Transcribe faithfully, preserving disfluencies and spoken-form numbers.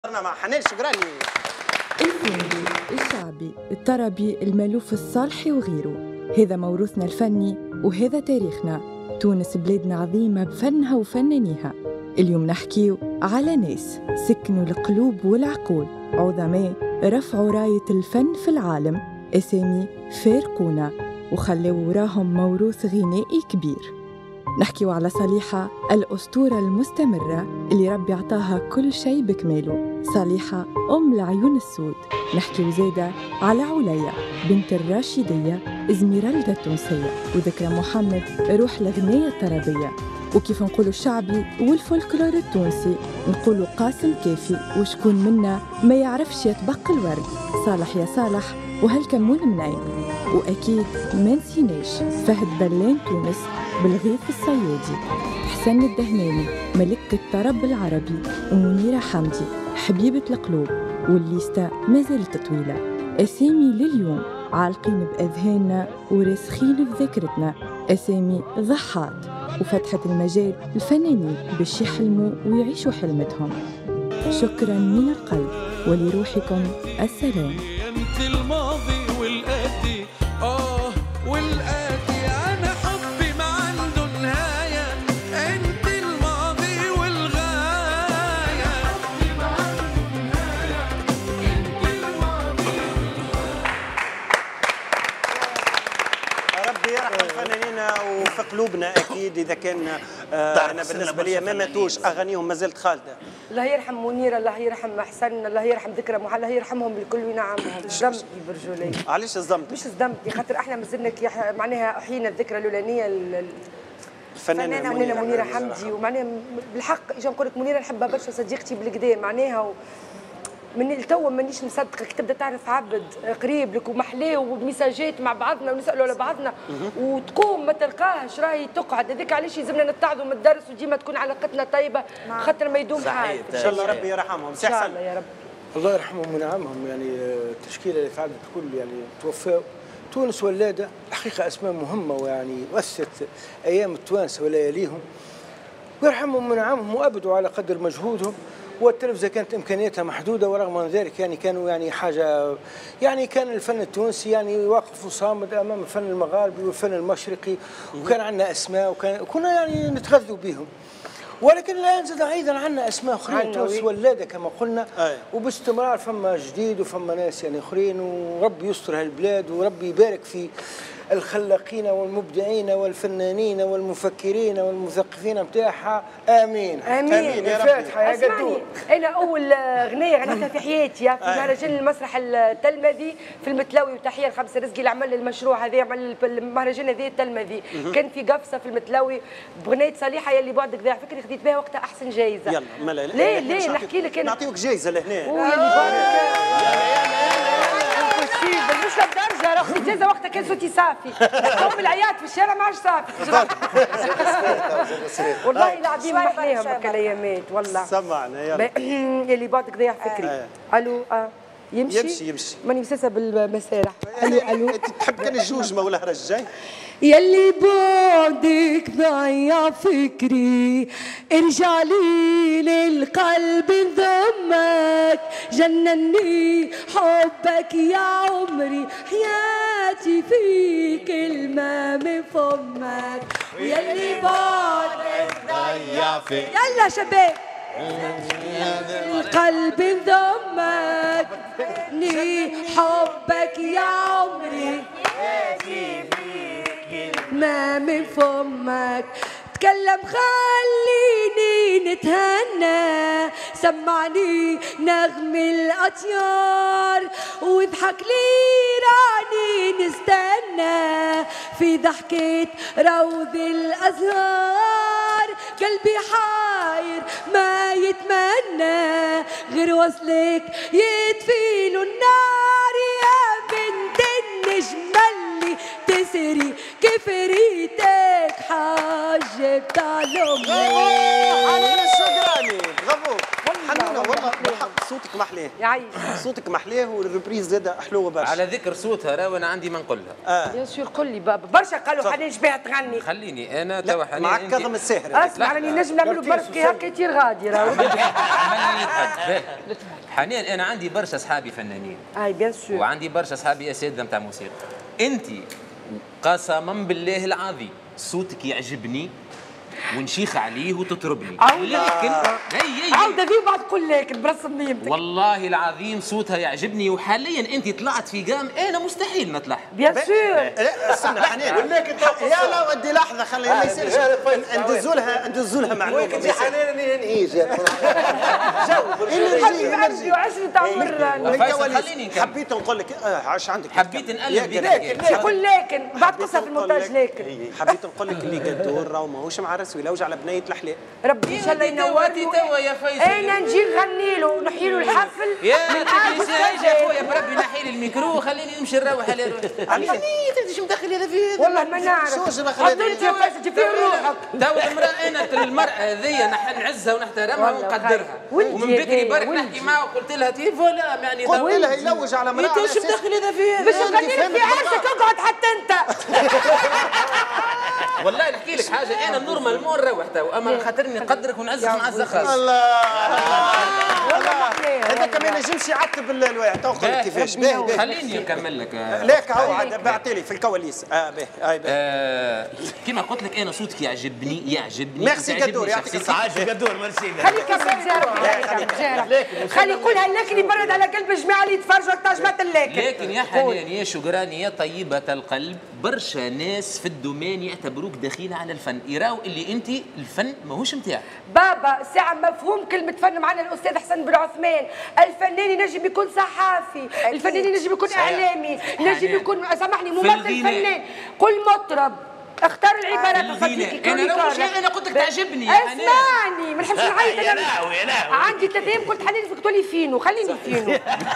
مع حنان شقراني. الفندي، الشعبي، الطربي، المألوف الصالحي وغيره، هذا موروثنا الفني وهذا تاريخنا. تونس بلادنا عظيمة بفنها وفنانيها. اليوم نحكيو على ناس سكنوا القلوب والعقول، عظماء رفعوا راية الفن في العالم، أسامي فارقونا وخلوا وراهم موروث غنائي كبير. نحكيو على صليحة الأسطورة المستمرة اللي ربي عطاها كل شيء بكماله، صليحة أم العيون السود. نحكيو زادة على عليا بنت الراشدية إزميرالدا التونسية، وذكرى محمد روح الغنية الطربية. وكيف نقولوا الشعبي والفولكلور التونسي نقولوا قاسم كافي، وشكون منا ما يعرفش يطبق الورد، صالح يا صالح وهالكمون منعين. وأكيد ما نسيناش فهد بلان تونس بالغيث الصيادي، حسن الدهناني ملكة الطرب العربي، ومنيرة حمدي حبيبة القلوب، والليستة ما زالت طويلة. أسامي لليوم عالقين بأذهاننا وراسخين في ذاكرتنا، أسامي ضحات وفتحت المجال الفنانين باش يحلموا ويعيشوا حلمتهم. شكرا من القلب ولروحكم السلام. انت الماضي والآتي اه والآتي انا حبي ما عنده نهاية، انت الماضي والغاية، حبي ما عنده نهاية، انت الماضي ربي يرحم فنانينا وفي قلوبنا اكيد. اذا كان آه انا بالنسبه لي ما ماتوش اغانيهم ما زالت خالده. الله يرحم منيره، الله يرحم حسن، الله يرحم ذكرى محل، الله يرحمهم الكل وينعمهم. صدمتني برجولي. علاش صدمت؟ مش صدمتني خاطر احنا مازلنا كي معناها احيينا الذكرى الاولانيه الفنانه منيره, منيرة حمدي، ومعناها بالحق اجي نقول لك منيره نحبها برشا صديقتي بالكدا معناها و... من التو مانيش مصدقه كي تبدا تعرف عبد قريب لك ومحلاه وميساجات مع بعضنا ونسالوا على بعضنا وتقوم ما تلقاهش راهي تقعد. هذاك علاش يلزمنا نتعظوا من الدرس وديما تكون علاقتنا طيبه خاطر ما يدوم حال. ان شاء الله ربي يرحمهم. ان شاء الله يا رب. الله يرحمهم وينعمهم. يعني التشكيله اللي تعدت كل يعني توفاوا. تونس ولاده الحقيقه اسماء مهمه ويعني وثت ايام التوانسه ولياليهم، ويرحمهم وينعمهم وابدوا على قدر مجهودهم. والتلفزة كانت إمكانياتها محدودة، ورغم من ذلك يعني كانوا يعني حاجة، يعني كان الفن التونسي يعني واقف وصامد أمام الفن المغاربي والفن المشرقي، وكان عندنا أسماء وكان كنا يعني نتغذوا بهم. ولكن الآن زاد أيضا عندنا أسماء أخرين تونس ولادة كما قلنا، أي. وباستمرار فما جديد وفما ناس يعني آخرين، وربي يستر هالبلاد وربي يبارك في الخلاقين والمبدعين والفنانين والمفكرين والمثقفين نتاعها. امين امين, آمين يا رب. الفاتحه يا قدور. انا اول غنيه غنيتها في حياتي في مهرجان المسرح التلمذي في المتلاوي، وتحيه لخمسه رزقي اللي عمل المشروع هذا، عمل المهرجان هذا التلمذي. كان في قفصه في المتلاوي بغنيه صليحه يلي بعدك ضيع فكري، خديت بها وقتها احسن جايزه. يلا ملا ليه ليه نحكي لك انا نعطيوك جايزه لهنا. ويلي بعدك مش للدرجه راه خديت جايزه وقتها كان صوتي صافي، قوم العياط في الشارع ما عادش صافي. والله العظيم محلاهم هكا الايامات والله. سمعنا يلا. يلي بعدك ضيع فكري. الو اه يمشي يمشي يمشي ماني مساسه بالمسارح. الو الو انت تحب كان الجوج ما ولا الجاي. يلي بعدك ضيع فكري، ارجع لي للقلب انضمك، جنني حبك يا عمري، حياتي في كلمة من فمك. ويلي بعدك ضيع فكري، يلا شباب القلب انضمك، ني حبك يا عمري، حياتي في ما من فمك. تكلم خليني نتهنى، سمعني نغم الأطيار، واضحك لي راني نستنى في ضحكة روض الأزهار. قلبي حاير ما يتمنى غير وصلك يطفي له النار، يا بنت النجمة اللي تسري كيف ريتك حاجب تعلمني. حنان الشقراني برافو حنانة والله. بالحق صوتك محلاه يعيش صوتك محلاه والريبريز زاد حلوه برشا. على ذكر صوتها راه انا عندي ما نقولها. اه بيان سور قل لي بابا برشا قالوا حنان شبيها تغني. خليني انا توا حنان معك كظم الساهر. اسمع راني نجم نعملوا برك هكا يطير غادي راهو. حنان انا عندي برشا اصحابي فنانين. اي بيان سور. وعندي برشا اصحابي اساتذه نتاع موسيقى. انت قسما بالله العظيم صوتك يعجبني ونشيخ عليه وتطربني. لكن هي عاودة ذي بعد قول لكن برسم نيمتك. والله العظيم صوتها يعجبني وحاليا انت طلعت في قام انا مستحيل نطلع. بيان سور. لا استنى حنان يا لا ودي لحظه خلي ما يصيرش ندزوا لها ندزوا لها معلومه. يا حنان ننهيج انرجي انرجي وعشرة عمر. خليني نكمل. حبيت نقول لك عاش عندك حبيت نقلب بيك. لكن قول لكن بعد قصة في المونتاج لكن. حبيت نقول لك اللي قدور راهو ماهوش مع راسه يلوج على بنيه الحلال. ربي ان شاء الله ينورني توا يا فيصل. انا نجي نغني له نحيي له الحفل يا تكنيسيان يا خويا بربي نحي لي الميكرو وخليني نمشي نروح على روحي. عمي انت شو مدخل هذا في هذا؟ والله ما نعرف. حط انت يا فيصل جيب فيه روحك. توا المراه انا المراه هذيا نعزها ونحترمها ونقدرها. ومن بكري برك نحكي معها وقلت لها تي فوالا يعني قلت لها يلوج على مراه. انت شو مدخل هذا في هذا؟ باش نغني لك في عرسك اقعد حتى انت. والله نحكي لك حاجه انا نورمال مون نروح توا اما خاطرني نقدرك ونعزك معزه خاصه. الله هذا كمان ينجمش يعتب الواحد تو نقول لك كيفاش. باهي خليني نكمل لك. ليك هو عاد بعتلي في الكواليس. اه باهي هاي باهي. كيما قلت لك انا صوتك يعجبني يعجبني. ميرسي قدور يعطيك الصحه. قدور ميرسي. خليك يا جارك خلي يقولها لكن يبرد على قلب الجماعه اللي يتفرجوا تاجمات اللكن. لكن يا حنان يا شكراني يا طيبه القلب برشا ناس في الدومين يعتبروك دخيله على الفن يراو اللي انت الفن ماهوش نتاعك. بابا ساعة مفهوم كلمة فن معنا الأستاذ حسن بن عثمان. الفنان ينجم يكون صحافي، الفنان ينجم يكون إعلامي، ينجم يكون سامحني ممثل فنان. قل مطرب اختار العبارات صديقي. انا لو شيء انا قلت لك تعجبني يا حنان. اسمعني ما نحبش نعيط. يا لهوي يا لهوي. عندي ثلاث ايام قلت حنان فيك تولي فينو خليني فينو.